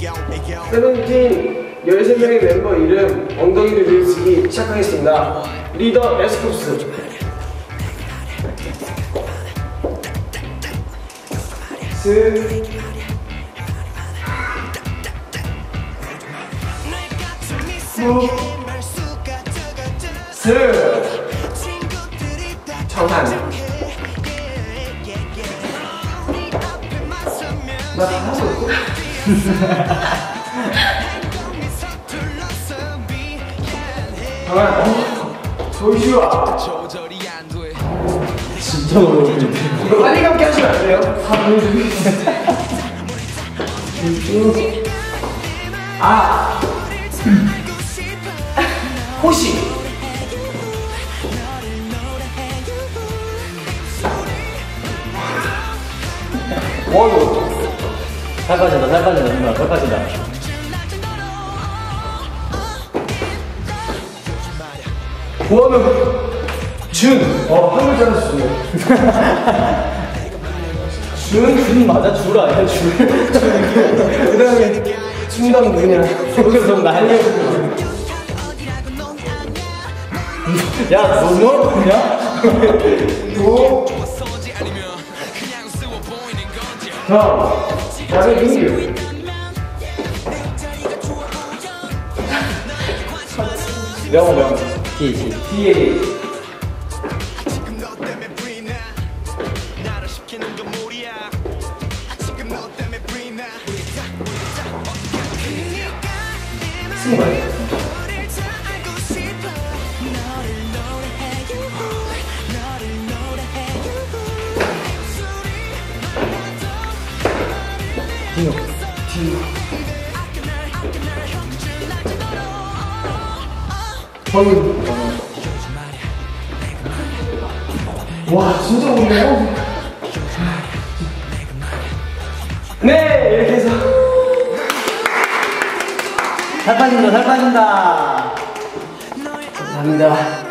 세븐틴 13명의 멤버 이름 엉덩이를 들쓰기 시작하겠습니다. 리더 에스쿱스, 정한. 나 다 하고 있어? 정한, 조슈아. 진짜 어려운데. 이거 빨리 감기 하시면 안 돼요? 다 보여주기. 호시. 원우. 살 빠진다, 살 빠진다, 정말 살 빠진다. 원우. 준. 한 글자로 준. 준 맞아? 줄 아니야? 줄. 그 다음에 준다는 뭐냐? 거기서 날려. 야, 너 뭐냐? 도. 다음에 민규. 명호. 티. 뒤에. 승관. 디노. 번우. 와, 진짜 어렵네요. 네, 이렇게 해서 살 빠진다, 살 빠진다. 감사합니다.